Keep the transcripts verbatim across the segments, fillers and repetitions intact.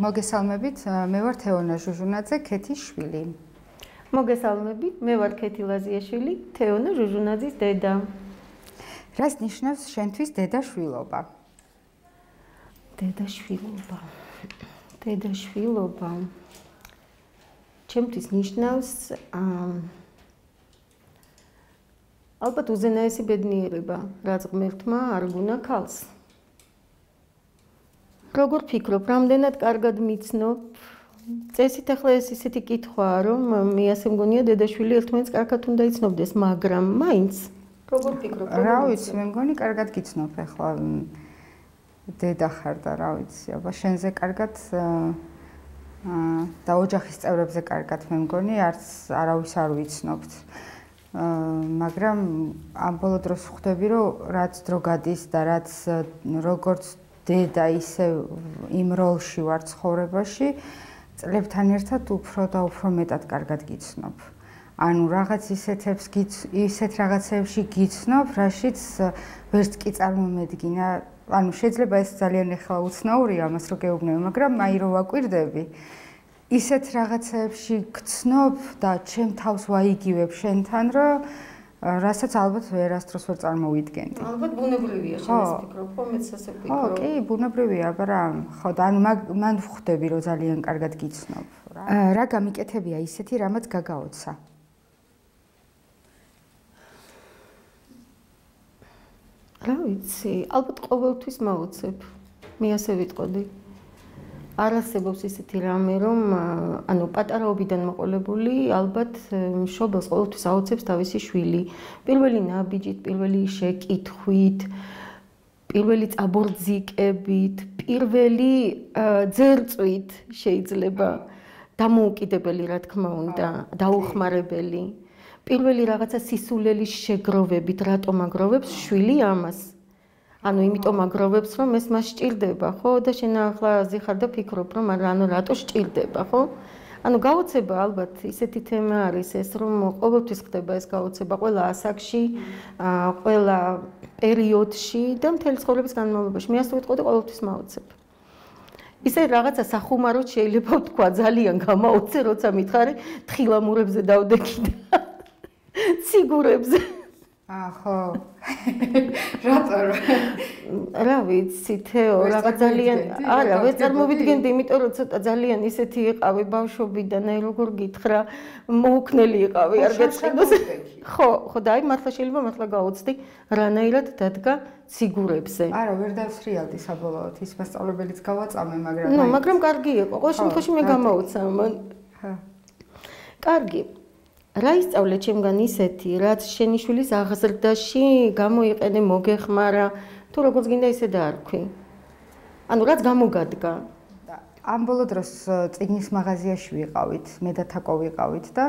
მოგესალმებით, მე ვარ თეონა ჟუჟუნაძე, ქეთის შვილი. მოგესალმებით, მე ვარ ქეთი ლაზიაშვილი, თეონა ჟუჟუნაძის დედა. რას ნიშნავს შენთვის დედაშვილობა? დედაშვილობა. დედაშვილობა. ჩემთვის ნიშნავს ალბათ უზენაესი ბედნიერება, რაც ღმერთმა არ გუნა ქალს. როგორ ფიქრობ, რამდენად კარგად მიცნობ? წესით ახლა ეს ისეთი კითხვაა, რომ მე ასე მგონია დედაშვილი ერთმანეთს კარგად უნდა იცნობდეს, მაგრამ მაინც როგორ ფიქრობ? რა ვიცი, მე მგონი კარგად გიცნობ ახლა დედა ხარ და რა ვიცი, აბა შენზე კარგად და ოჯახის წევრებზე კარგად მე მგონი არც არავის არ ვიცნობთ. მაგრამ ამ ბოლო დროს ხვდები, რომ რაც დრო გადის და რაც როგორც დედა ისე იმ როლში ვარ ცხოვრებაში, წლებთან ერთად უფრო და უფრო მეტად კარგად გიცნობ. ანუ რაღაც ისეთებს ისეთ რაღაცებში გიცნობ, რაშიც ვერც კი წარმომედგინა. ანუ შეიძლება ეს ძალიან ახლა უცნაურია ამას რო გეუბნები, მაგრამ აი რო ვაკვირდები, ისეთ რაღაცებში გცნობ და ჩემ თავს ვაიგივებ შენთან, რომ რასაც ალბათ ვერასდროს ვერ წარმოვიდგენდი. ალბათ ბუნებრივია შენ ეს ფიქრობ, ხო მეც ასე ვფიქრობ. ხო, კი, ბუნებრივია, მაგრამ ხო და ანუ მან ვხვდები, რომ ძალიან კარგად გიცნობ. რა გამიკეთებია ისეთი, რამაც გაგაოცა? რა ვიცი, ალბათ ყოველთვის მოვოცებ. მე ასე ვიტყოდი. არ არსებობს ისეთი რამე, რომ ანუ პატარაობიდან მოყოლებული ალბათ მშობელს ყოველთვის აოცებს თავისი შვილი. პირველი ნაბიჯით, პირველი შეკითხვით, პირველი წაბორძიკებით, პირველი ძერწვით შეიძლება დამოუკიდებელი, რა თქმა უნდა, დაუხმარებელი. პირველი რაღაცა სისულელის შეგროვებით, რატომ აგროვებს შვილი ამას? ანუ იმიტომ აგროვებს, რომ ეს მას სჭირდება, ხო? და შენ ახლა ზიხარ და ფიქრობ, რომ ანუ რატო სჭირდება, ხო? ანუ გაოცება ალბათ ისეთი თემა არის ეს, რომ ყოველთვის ხდება ეს გაოცება, ყველა ასაკში, ყველა პერიოდში და მთელი ცხოვრების განმავლობაში. მე ასე ვიტყოდი, ყოველთვის მაოცებ. ისე რაღაცა სახუმაროდ შეიძლება ვთქვა, ძალიან გამაოცე, როცა მითხარი, თხილამურებზე დავდექი და ციგურებზე. აა ხო. რატო? რა ვიცი, თეო, რაღაც ძალიან არა, ვერ წარმოვიდგენდი, იმიტომ რომ ცოტა ძალიან ისეთი იყავი ბავშვობიდან, აი როგორ გითხრა, მოუქნელი იყავი, არ გეწყინოს. ხო, ხო და აი მართლა შეიძლება მართლა გაოცდი, რანაირად დადგა ციგურებზე. არა, ვერ დავსრიალდი საბოლოოდ, ის მასწავლებელიც გავაწამე, მაგრამ ნუ, მაგრამ კარგი იყო. ყოველ შემთხვევაში მე გამაოცა. ხო. კარგი. რა ისწავლე ჩემგან ისეთი, რაც შენი შვილის აღზრდაში გამოიყენე, მოგეხმარა, თუ როგორც გინდა ისე დაარქვი. ანუ რაც გამოგადგა. ამ ბოლო დროს წიგნის მაღაზიაში ვიყავით, მე და თაკო ვიყავით და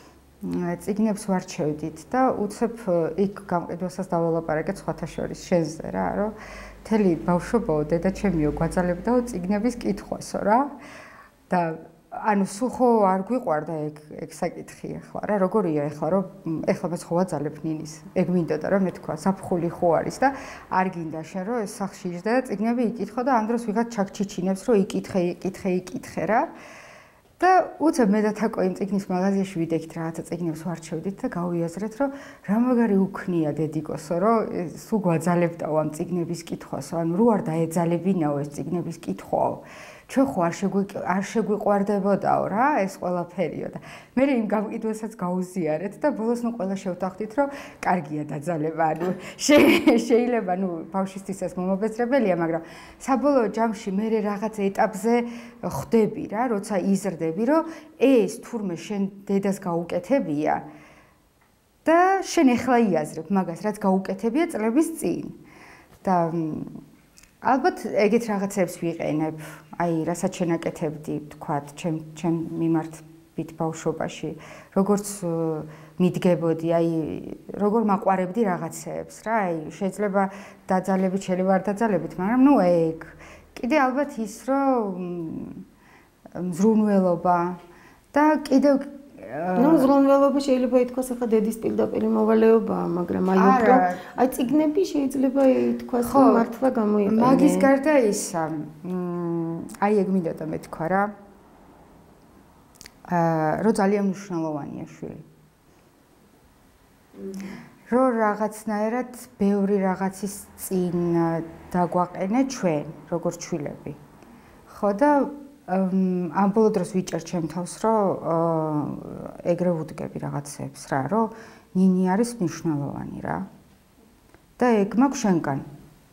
წიგნებს ვარჩევდით და უცებ იქ გამყიდვასაც დავალაპარაკეთ სხვათა შორის შენზე რა, რომ მთელი ბავშვობაო, დედა ჩემიო, გვაძალებდაო წიგნების კითხვასო რა. და ანუ სულ ხო არ გვიყვარდა ეგ ეგ საკითხი ახლა რა როგორია ახლა რომ ახლა მე ხო ვაძალებ ნინის ეგ მინდოდა რომ მე თქვა საფხული ხო არის და არ გინდა შენ რომ ეს სახში იჯდა და წიგნები იკითხო და ამ დროს ვიღაც ჩაქჩიჩინებს რომ იკითხე იკითხე იკითხე რა და უცებ მე და თაკო იმ წიგნის მაღაზიაში ვიდექით რაღაცა წიგნებს ვარჩევდით და გავიაზრეთ რომ რა მაგარი უქნია დედიკოსო რომ სულ გვაძალებდაო ამ წიგნების კითხვასო ანუ რო არ დაეძალებინაო ეს წიგნების კითხვაო ჩვენ ხო არ შეგვიყვარდებოდაო რა ეს ყველაფერიო და მე იმ გამყიდვასაც გაუზიარეთ და ბოლოს ნუ ყველა შევთანხმდით რომ კარგია დაძალება ანუ შეიძლება ნუ ბავშვისთვის ეს მომობეცრებელია მაგრამ საბოლოო ჯამში მე რაღაც ეტაპზე ხვდები რა როცა იზრდები რომ ეს თურმე შენ დედას გაუკეთებია და შენ ეხლა იაზრებ მაგას რაც გაუკეთებია წლების წინ და ალბათ ეგეთ რაღაცებს ვიყენებ აი რასაც შენაკეთებდი თქვათ ჩემ ჩემ მიმართებით ბავშვობაში როგორც მიდგებოდი აი როგორ მაყვარებდი რაღაცებს რა აი შეიძლება დაძალებით შეიძლება არ დაძალებით მაგრამ ნუ ეგ კიდე ალბათ ის რომ მზრუნველობა და კიდევ ნუ ზრუნველობა შეიძლება ითქვას ახლა დედის პირდაპირ მოვალეობაა, მაგრამ აი უფრო აი წიგნები შეიძლება ითქვას რომ მართლა გამოიყენე. მაგის გარდა ისა აი ეგ მინდა და მეთქვა რა. აა რო ძალიან მნიშვნელოვანია შვილი. რო რაღაცნაირად ბევრი რაღაცის წინ დაგვაყენე ჩვენ, როგორც შვილები. ხო და ამ ბოლო დროს ვიჭერ ჩემ თავს, რომ ეგრე ვუდგები რაღაცებს რა, რომ ნინი არის მნიშვნელოვანი რა. და ეგ მაქვს შენგან.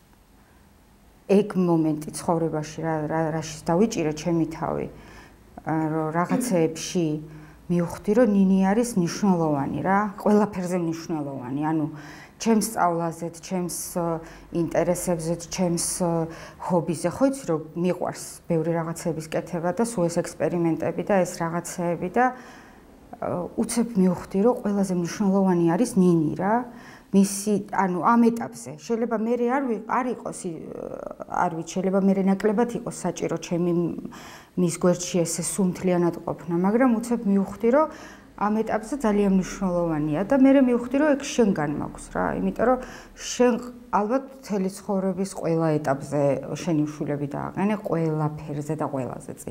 ეგ მომენტი ცხოვრებაში რა რაშიც დავიჭირე ჩემი თავი, რომ რაღაცეებში მივხვდი, რომ ნინი არის მნიშვნელოვანი რა, ყველაფერზე მნიშვნელოვანი, ანუ ჩემს სწავლაზეც, ჩემს ინტერესებზეც, ჩემს ჰობიზე, ხო იცი რომ მიყვარს ბევრი რაღაცების კეთება და სულ ეს ექსპერიმენტები და ეს რაღაცეები და უცებ მივხვდი, რომ ყველაზე მნიშვნელოვანი არის ნინი რა. მისი, ანუ ამ ეტაპზე, შეიძლება მე არ არ იყოს, არ ვიცი, შეიძლება მე ნაკლებად იყოს საჭირო ჩემი მის გვერდში ესე სუმთლიანად ყოფნა, მაგრამ უცებ მივხვდი, რომ ამ ეტაპზე ძალიან მნიშვნელოვანია და მე მივხვდი, რომ ეგ შენგან მაქვს რა, იმიტომ რომ შენ ალბათ მთელი ცხოვრების ყველა ეტაპზე შენი შვილები დააყენე ყველაფერზე და ყველაზე წინ.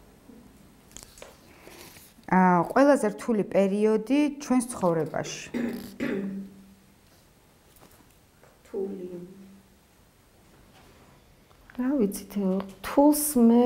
აა ყველაზე რთული პერიოდი ჩვენს ცხოვრებაში. რა ვიცით, თულს მე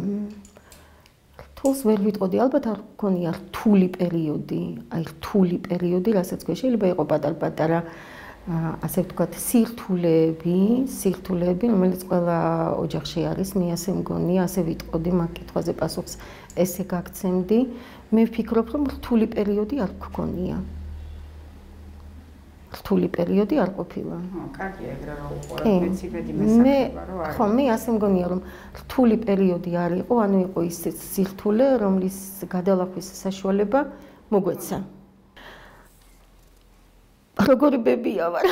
თულს ვერ ვიტყოდი, ალბათ არ გქონია რთული პერიოდი, აი რთული პერიოდი, რასაც გვე შეიძლება იყო პატარ-პატარა, ასე ვთქვათ, სირთულეები, სირთულეები, რომელიც ყველა ოჯახში არის, მე ასე მგონია, ასე ვიტყოდი, მაგ კითხვაზე პასუხს ესე გაგცემდი. მე ვფიქრობ, რომ რთული პერიოდი არ გქონია. რთული პერიოდი არ ყოფილა. ხო, კარგია ეგრე რა უყურებ, მეც იმედი მესახება, რომ არის. ხო, მე ასე მგონია, რომ რთული პერიოდი არ იყო, ანუ იყო ისეთ სირთულე, რომლის გადალახვის საშუალება მოგვეცა. როგორი ბებია ვარ.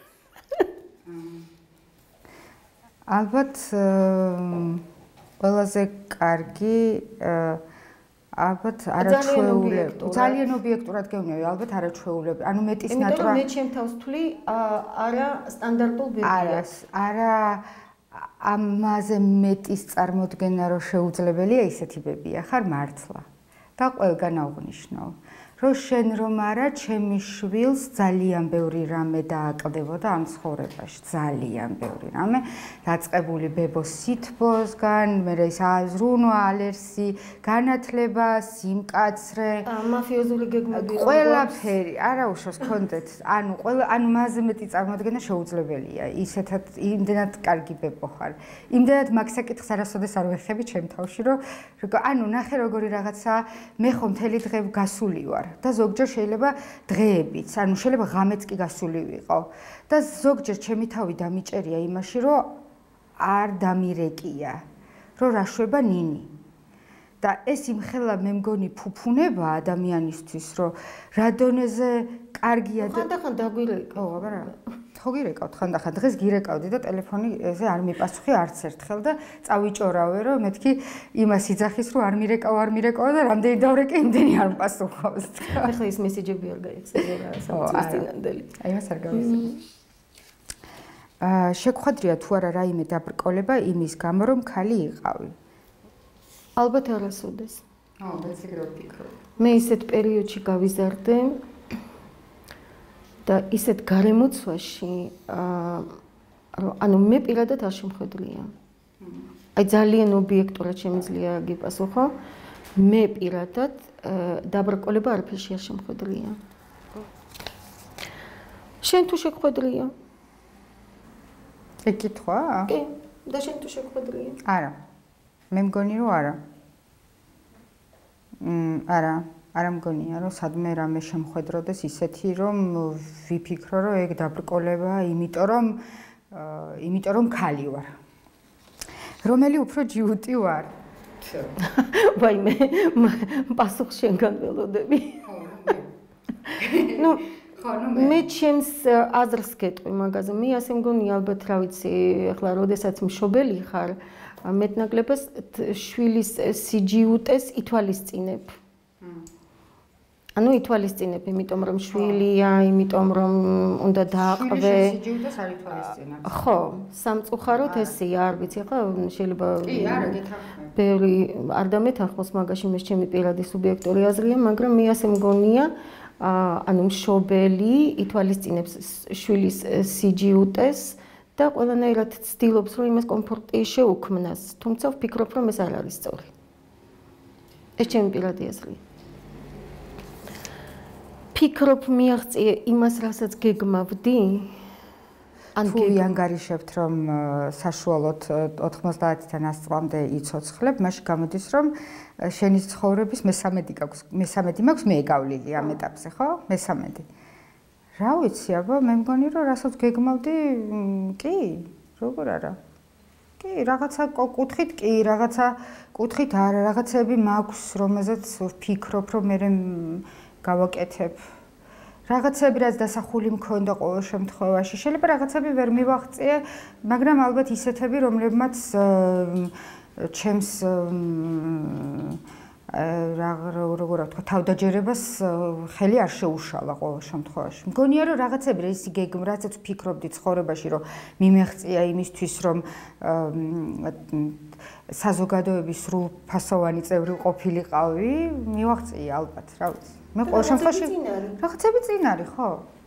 ალბათ ყველაზე კარგი ალბათ არაჩვეულები. ძალიან ობიექტურად გეუბნები, ალბათ არაჩვეულები. ანუ მეტის ნატურა. იმიტომ მე ჩემ თავს ვთვლი, არა სტანდარტულ ბებიას. არა, ამაზე მეტის წარმოდგენა რო შეუძლებელია ისეთი ბებია ხარ მართლა. და ყველგან აღვნიშნავ. რომ შენ რომ არა, ჩემი შვილს ძალიან ბევრი რამე დააკლდებოდა ამ ცხოვრებაში, ძალიან ბევრი რამე. დაწყებული ბებოს სითბოსგან, მე ის აზრუნვა, ალერსი, განათლება, სიმკაცრე, მაფიოზული გეგმები, ყველაფერი, არა უშავს კონდეთ. ანუ ყველა, ანუ მასზე მეტი წარმოადგენა შეუძლებელია. ისეთად იმდენად კარგი ბებო ხარ. იმდენად მაგ საკითხს არასოდეს არ ვეხები ჩემ თავში, რომ ანუ ნახე როგორი რაღაცა, მე ხომ მთელი დღე გასული ვარ. და ზოგჯერ შეიძლება დღეებიც, ანუ შეიძლება ღამეც კი გასული ვიყო. და ზოგჯერ ჩემი თავი დამიჭერია იმაში, რომ არ დამირეკია, რომ რა შვება ნინი. და ეს იმხელა მე მგონი ფუფუნება ადამიანისთვის, რომ რა დონეზე კარგია და ხანდახან დაგვირეკავ. ო, აბარა. ხო გირეკავთ ხანდახან, დღეს გირეკავდი და ტელეფონი ესე არ მიპასუხე არც ერთხელ და წავიჭორავე, რომ მეთქი იმას იძახის, რომ არ მირეკავ, არ მირეკავ და რამდენი დავრეკე, იმდენი არ მპასუხავს. ახლა ის მესეჯები არ გაიხსენე რა, სამწუხაროდ წინანდელი. აი მას არ გავიზრდი. აა შეგხვედრია თუ არა რაიმე დაბრკოლება იმის გამო, რომ ქალი იყავი? ალბათ არასოდეს. აუ, მეც ეგრე ვფიქრობ. მე ისეთ პერიოდში გავიზარდე და ისეთ გარემოცვაში, ანუ მე პირადად არ შემხედრია. აი ძალიან ობიექტურად შემიძლია გიპასუხო, მე პირადად დაბრკოლება არაფერში არ შემხედრია. შენ თუ შეგხვედრია? ეგ კითხვა? კი, და შენ თუ შეგხვედრია? არა. მე მგონი რომ არა. მ არა, არა მგონია რომ სადმე რამე შემხედროდეს ისეთი რომ ვიფიქრო რომ ეგ დაბრკოლება, იმიტომ რომ იმიტომ რომ ქალი ვარ. რომელი უფრო ჯიუტი ვარ? ვაიმე, პასუხს შენგან ველოდები. ნუ მე ჩემს აზრს გეტყვი მაგაზე. მე ასე მგონია ალბათ რა ვიცი, ახლა როდესაც მშობელი ხარ, მეტნაკლებად შვილის სიჯიუტეს ითვალისწინებ. ანუ ითვალისწინებ, იმიტომ რომ შვილია, იმიტომ რომ უნდა დააყრე. სიჯივდეს არ ითვალისწინებს. ხო, სამწუხაროდ ესეა, არ ვიცი, ხო, შეიძლება კი, არა, გეთანხმები. ბევრი არ დამეთანხმოს მაგაში, მე ჩემი პირადი სუბიექტური აზრია, მაგრამ მე ასე მგონია, ანუ მშობელი ითვალისწინებს შვილის სიჯიუტეს და ყველანაირად ცდილობს, რომ იმას კომფორტი შეუქმნას, თუმცა ვფიქრობ, რომ ეს არ არის სწორი. ეს ჩემი პირადი აზრია. ფიქრობ მიაღწიე იმას, რასაც გეგმავდი? თუ ანგარიშებთ, რომ საშუალოდ ოთხმოცდაათიდან ას წლამდე იცოცხლებ, მაშინ გამოდის, რომ შენი ცხოვრების მესამედი გაქვს, მესამედი მაქვს მე გავლილი ამ ეტაპზე, ხო? მესამედი. რა ვიცი, აბა, მე მგონი, რომ რასაც გეგმავდი, კი, როგორ არა. კი, რაღაცა კუთხით კი, რაღაცა კუთხით არა, რაღაცები მაქვს, რომელზეც ვფიქრობ, რომ მე გავაკეთებ. რაღაცები რაც დასახული მქონდა ყოველ შემთხვევაში, შეიძლება რაღაცები ვერ მივაღწიე, მაგრამ ალბათ ისეთები, რომლებმაც ჩემს როგორ ვთქვა, თავდაჯერებას ხელი არ შეუშალა ყოველ შემთხვევაში. მგონია, რომ რაღაცები ეს გეგმა, რასაც ვფიქრობდი ცხოვრებაში, რომ მიმეღწია იმისთვის, რომ საზოგადოების სრულფასოვანი წევრი ყოფილიყავი, მივაღწია ალბათ, რა ვიცი. მე ყოველ შემთხვევაში რაღაცები წინ არის, ხო?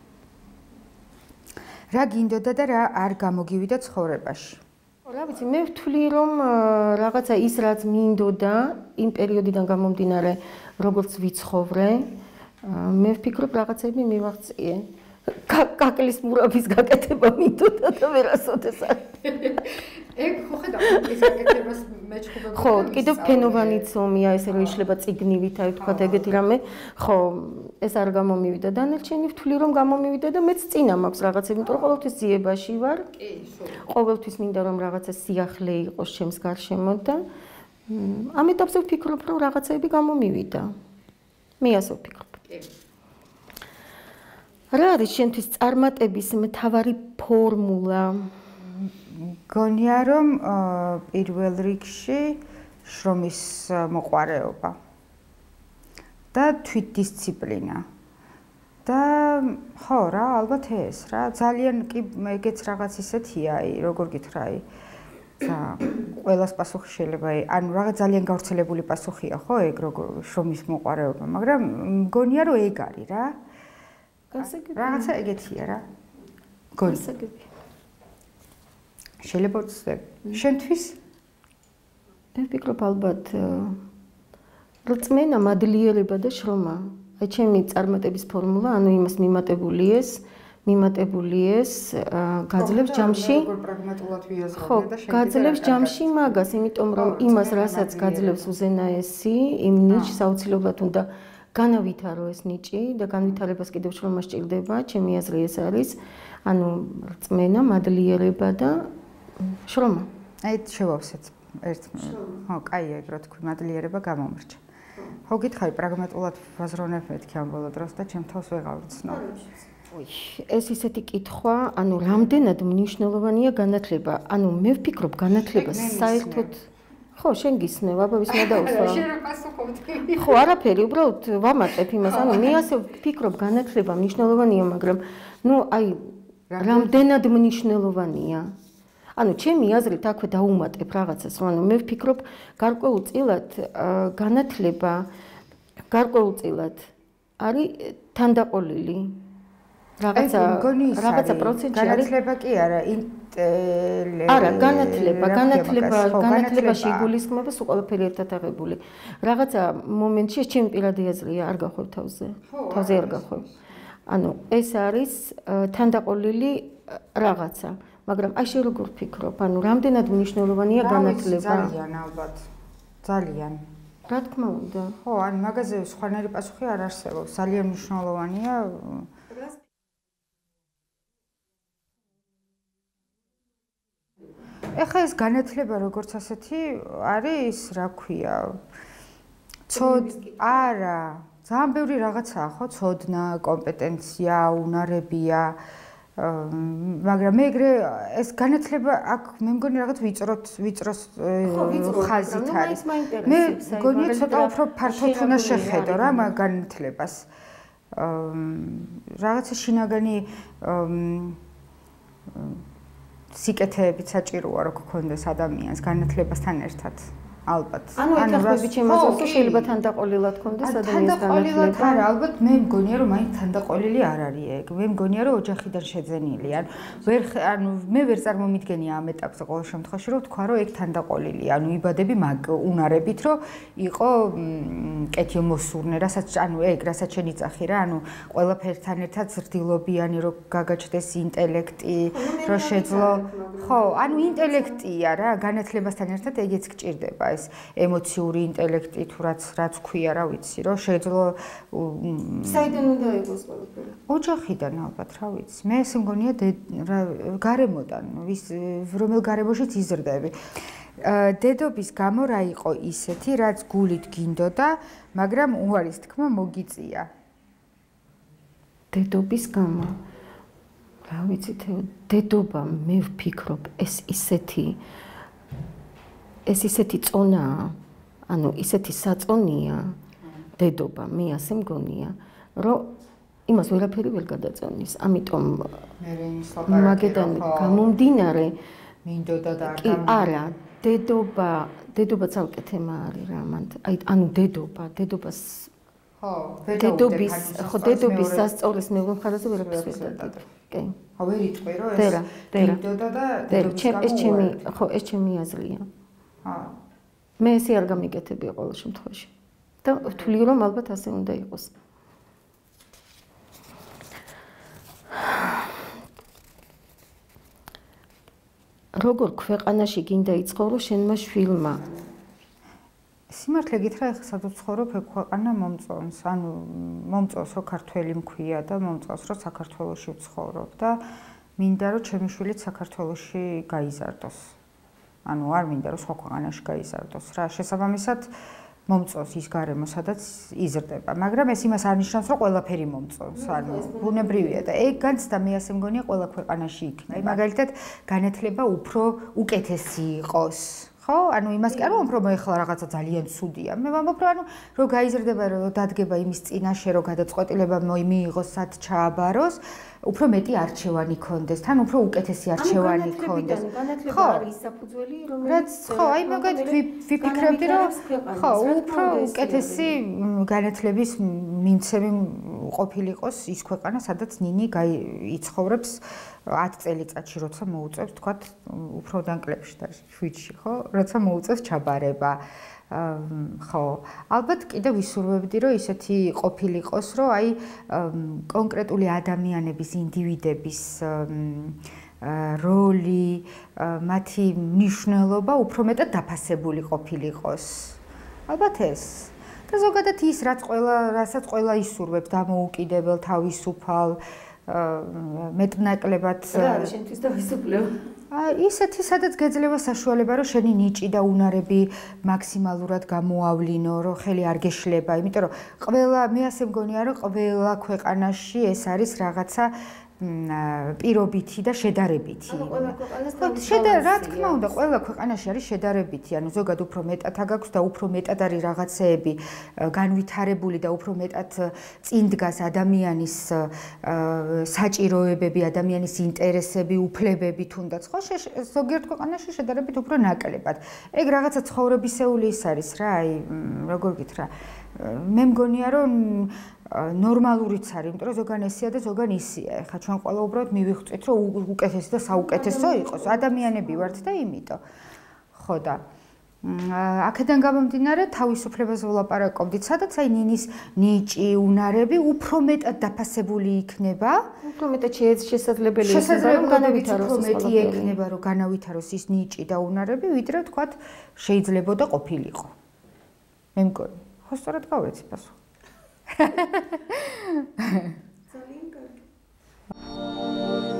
რა გინდოდა და რა არ გამოგივიდა ცხოვრებაში? რა ვიცი, მე ვთვლი, რომ რაღაცა ის რაც მინდოდა იმ პერიოდიდან გამომდინარე, როგორც ვიცხოვრე, მე ვფიქრობ რაღაცები მივაღწიე. კაკლის მურაბის გაკეთება მინდოდა და ვერასოდეს არ. ეგ ხო ხედავ, კაკლის გაკეთებას მეჩხუბებოდა. ხო, კიდევ ფენოვანი ცომია, ესე რომ იშლება წიგნივით, აი თქვა ეგეთი რამე, ხო, ეს არ გამომივიდა. დანარჩენი ვთვლი, რომ გამომივიდა და მეც წინა მაქვს რაღაცები, იმიტომ რომ ყოველთვის ძიებაში ვარ. კი, სულ. ყოველთვის მინდა რომ რაღაცა სიახლე იყოს ჩემს გარშემო და ამ ეტაპზე ვფიქრობ, რომ რაღაცები გამომივიდა. მე ასე ვფიქრობ. კი. რა არის შენთვის წარმატების მთავარი ფორმულა? გონია რომ პირველ რიგში შრომის მოყვარეობა და თვითდისციპლინა. და ხო რა, ალბათ ეს რა, ძალიან კი ეგეც რაღაც ისეთია, აი, როგორ გითხრა, და ყველას პასუხი შეიძლება, ანუ რაღაც ძალიან გავრცელებული პასუხია, ხო, ეგ როგორ შრომის მოყვარეობა, მაგრამ მგონია რომ ეგ არის რა. რაღაცა ეგეთია რა. გასაგები. შეიძლება ვცდები. შენთვის? მე ვფიქრობ ალბათ რწმენა, მადლიერება და შრომა. აი ჩემი წარმატების ფორმულა, ანუ იმას მიმატებული ეს, მიმატებული ეს გაძლევს ჯამში. როგორ პრაგმატულად ვიაზრებდი ხო, გაძლევს ჯამში მაგას, იმიტომ რომ იმას, რასაც გაძლევს უზენაესი, იმ ნიჭს აუცილებლად უნდა განავითარო ეს ნიჭი და განვითარებას კიდევ შრომა სჭირდება, ჩემი აზრი ეს არის, ანუ რწმენა, მადლიერება და შრომა. აი შევავსეთ ერთ ხო, კაია ეგ რა თქვი, მადლიერება გამომრჩა. ხო, გითხარი პრაგმატულად ვაზროვნებ მეთქი ამ ბოლო დროს და ჩემ თავს ვეღარ ვცნობ. ой, ეს ისეთი კითხვა, ანუ რამდენად მნიშვნელოვანია განათლება? ანუ მე ვფიქრობ, განათლება საერთოდ ხო, შენ გისმევ, აბა ვის მოდაუსვა. შენ რა პასუხობდი? ხო, არაფერი, უბრალოდ ვამატებ იმას, ანუ მე ასე ვფიქრობ, განათლება მნიშვნელოვანია, მაგრამ ნუ აი რამდენად მნიშვნელოვანია? ანუ ჩემი აზრით აქვე დაუმატებ რაღაცას, რომ ანუ მე ვფიქრობ, გარკვეულწილად განათლება გარკვეულწილად არის თანდაყოლილი. რაღაცა რაღაცა პროცენტი არის. განათლება კი არა, ინტელექტი. არა, განათლება, განათლება, განათლებაში იგულისხმება სულ ყველაფერი ერთად აღებული. რაღაცა მომენტში ეს ჩემი პირადი აზრია, არ გახვევ თავზე. თავზე არ გახვევ. ანუ ეს არის თანდაყოლილი რაღაცა. მაგრამ აი შე როგორ ვფიქრობ, ანუ რამდენად მნიშვნელოვანია განათლება? ძალიან ალბათ. ძალიან. რა თქმა უნდა. ხო, ან მაგაზე სხვანაირი პასუხი არ არსებობს. ძალიან მნიშვნელოვანია. ეხლა ეს განათლება როგორც ასეთი არის, რა ქვია? ცოდ არა, ძალიან ბევრი რაღაცაა, ხო, ცოდნა, კომპეტენცია, უნარებია. მაგრამ მე ეგრე ეს განათლება აქ მე მგონი რაღაც ვიწროთ ვიწროს ხაზით არის. მე მგონი ცოტა უფრო ფართოდ უნდა შეხედო რა მაგ განათლებას. რაღაცა შინაგანი სიკეთეებით საჭიროა რო გქონდეს ადამიანს განათლებასთან ერთად. ალბათ. ანუ ეთახმები ჩემას შეიძლება თანდაყოლილად ქონდეს ადამიანის განათლება. თანდაყოლილად არა, ალბათ მე მგონია რომ მაინც თანდაყოლილი არ არის ეგ. მე მგონია რომ ოჯახიდან შეძენილი. ანუ ვერ ანუ მე ვერ წარმომიდგენია ამ ეტაპზე ყოველ შემთხვევაში რომ თქვა რომ ეგ თანდაყოლილი. ანუ იბადები მაგ უნარებით რომ იყო კეთილ მოსურნე, რასაც ანუ ეგ რასაც შენ იწახი რა, ანუ ყველაფერთან ერთად ზრდილობიანი რომ გაგაჩნდეს ინტელექტი, რომ შეძლო. ხო, ანუ ინტელექტია რა, განათლებასთან ერთად ეგეც გჭირდება. ეს ემოციური ინტელექტი თუ რაც რაც ქვია რა ვიცი რომ შეძლო საიდან უნდა იყოს ყველაფერი ოჯახიდან ალბათ რა ვიცი მე ესე მგონია გარემოდან ვის რომელ გარემოშიც იზრდები დედობის გამო რა იყო ისეთი რაც გულით გინდოდა მაგრამ უარის თქმა მოგიწია დედობის გამო რა ვიცი დედობა მე ვფიქრობ ეს ისეთი ეს ისეთი წონაა, ანუ ისეთი საწონია დედობა, მე ასე მგონია, რომ იმას ვერაფერი ვერ გადაწონის. ამიტომ მაგედან გამომდინარე მინდოდა და არ გამო. არა, დედობა, დედობა ცალკე თემა არის რა, მან აი ანუ დედობა, დედობას ხო, დედობის, ხო, დედობის სასწaules მეორე მხარეზე ვერაფერს ვერ დადებ. კი. ხო, ვერ იტყვი რომ ეს მინდოდა და დედობის გამო. ეს ჩემი, ხო, ეს ჩემი აზრია. მე ესე არ გამიკეთებია ყოველ შემთხვევაში და ვთვლი რომ ალბათ ასე უნდა იყოს. როგორ ქვეყანაში გინდა იცხოვრო შენმა შვილმა? სიმართლე გითხრა ეხლა სადაც ცხოვრობ ეგ ქვეყანა მომწონს, ანუ მომწონს რომ ქართველი მქვია და მომწონს რომ საქართველოში ვცხოვრობ და მინდა რომ ჩემი შვილიც საქართველოში გაიზარდოს. ანუ არ მინდა რომ სხვა ქვეყანაში გაიზარდოს რა შესაბამისად მომწონს ის გარემო სადაც იზრდება მაგრამ ეს იმას არ ნიშნავს რომ ყველაფერი მომწონს ანუ ბუნებრივია და ეგ განცდა მე ასე მგონია ყველა ქვეყანაში იქნება მაგალითად განათლება უფრო უკეთესი იყოს ხო ანუ იმას კი არ ვამბობ რომ ეხლა რაღაცა ძალიან ცუდია მე ვამბობ რომ ანუ რომ გაიზრდება რომ დადგება იმის წინაშე რომ გადაწყვეტილება მიიღოს სად ჩააბაროს უფრო მეტი არჩევანი ქონდეს, თან უფრო უკეთესი არჩევანი ქონდეს. ხო, არის საფუძველი, რომელიც ხო, აი მაგათ ვიფიქრებდი, რომ ხო, უფრო უკეთესი განათლების მიმცემი ყოფილიყოს ის ქვეყანა, სადაც ნინი იცხოვრებს ათ წელიწადში, როცა მოუწევს, თქვათ, უფრო დანკლებში და შვიდში, ხო, როცა მოუწევს ჩაბარება. ხო, ალბათ კიდე ვისურვებდი, რომ ისეთი ყოფილიყოს, რომ აი კონკრეტული ადამიანების, ინდივიდების როლი, მათი მნიშვნელობა უფრო მეტად დაფასებული ყოფილიყოს. ალბათ ეს. და ზოგადად ის, რაც ყველა, რასაც ყველა ისურვებს, დამოუკიდებელ, თავისუფალ, მეტნაკლებად რა, შენთვის თავისუფლებ. ისეთი სადაც გეძლევა საშუალება რომ შენი ნიჭი და უნარები მაქსიმალურად გამოავლინო, რომ ხელი არ გეშლება, იმიტომ რომ ყველა მე ასე მგონია რომ ყველა ქვეყანაში ეს არის რაღაცა პირობითი და შედარებითი. ანუ ყველა ქვეყანას შედარ რა თქმა უნდა, ყველა ქვეყანაში არის შედარებითი, ანუ ზოგადად უფრო მეტად აგაქვს და უფრო მეტად არის რაღაცეები განვითარებული და უფრო მეტად წინ დგას ადამიანის საჭიროებები, ადამიანის ინტერესები, უფლებები თუნდაც, ხო, ზოგიერთ ქვეყანაში შედარებით უფრო ნაკლებად. ეგ რაღაცა ცხოვრებისეული ის არის რა, აი, როგორ გითხრა, მე მგონია რომ ნორმალურიც არის, იმიტომ რომ ზოგან ესია და ზოგან ისია. ეხლა ჩვენ ყველა უბრალოდ მივიხვწით, რომ უკეთესი და საუკეთესო იყოს. ადამიანები ვართ და იმიტომ. ხო და აქედან გამომდინარე, თავისუფლებაზე ვლაპარაკობდით, სადაც აი ნინის ნიჭი, უნარები უფრო მეტად დაფასებული იქნება. უფრო მეტად შესაძლებელი იქნება, რომ განავითაროს უფრო მეტი ექნება, რომ განავითაროს ის ნიჭი და უნარები, ვიდრე თქვათ შეიძლებოდა ყოფილიყო. მე მგონი. ხო, სწორად გავეცი პასუხი. ძალიან კარგი.